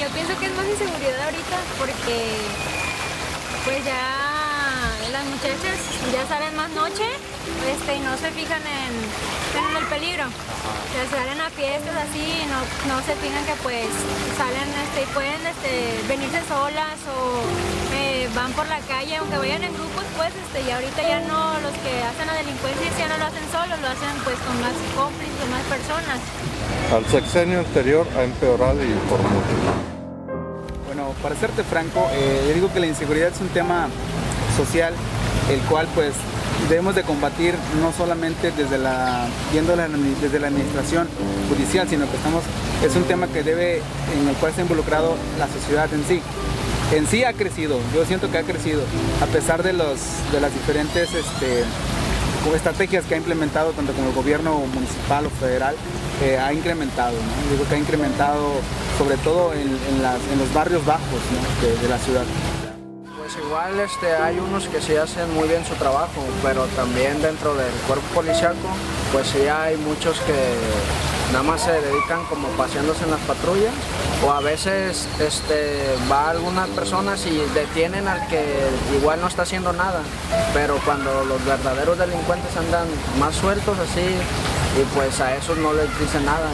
yo pienso que es más inseguridad ahorita porque pues ya las muchachas ya salen más noche y no se fijan en el peligro. O sea, salen a fiestas así y no se fijan que pues salen y pueden venirse solas o van por la calle, aunque vayan en grupos, pues y ahorita ya no, los que hacen la delincuencia ya no lo hacen solos, lo hacen pues con más cómplices, con más personas. Al sexenio anterior ha empeorado y por mucho. Bueno, para serte franco, yo digo que la inseguridad es un tema social, el cual pues debemos de combatir no solamente desde la administración judicial, sino que es un tema que en el cual está involucrado la sociedad en sí. En sí ha crecido, yo siento que ha crecido, a pesar de las diferentes estrategias que ha implementado tanto como el gobierno municipal o federal, ha incrementado, ¿no? Digo que ha incrementado sobre todo en los barrios bajos, ¿no? de la ciudad. Pues igual hay unos que sí hacen muy bien su trabajo, pero también dentro del cuerpo policiaco, pues sí hay muchos que nada más se dedican como paseándose en las patrullas, o a veces va algunas personas y detienen al que igual no está haciendo nada, pero cuando los verdaderos delincuentes andan más sueltos así, y pues a esos no les dicen nada.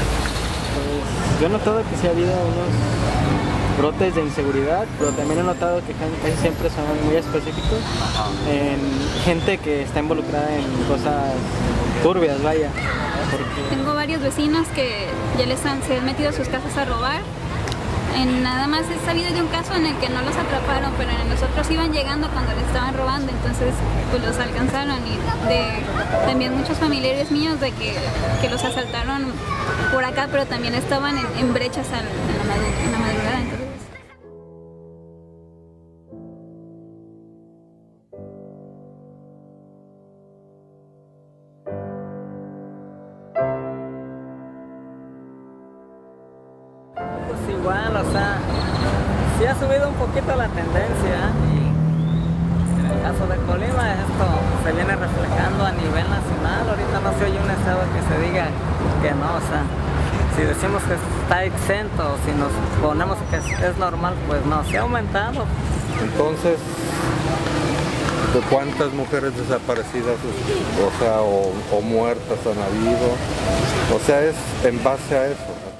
Pues yo he notado que sí ha habido unos brotes de inseguridad, pero también he notado que casi siempre son muy específicos en gente que está involucrada en cosas turbias, vaya. Tengo varios vecinos que ya se han metido a sus casas a robar. Nada más he sabido de un caso en el que no los atraparon, pero en los otros iban llegando cuando les estaban robando, entonces pues los alcanzaron. Y también muchos familiares míos de que los asaltaron por acá, pero también estaban en brechas en la madrugada. Entonces, pues igual, o sea, sí ha subido un poquito la tendencia, y en el caso de Colima esto se viene reflejando a nivel nacional. Ahorita no se oye un estado que se diga que no, o sea, si decimos que está exento, si nos ponemos que es normal, pues no, se ha aumentado. Entonces, ¿de cuántas mujeres desaparecidas, o muertas han habido? O sea, es en base a eso.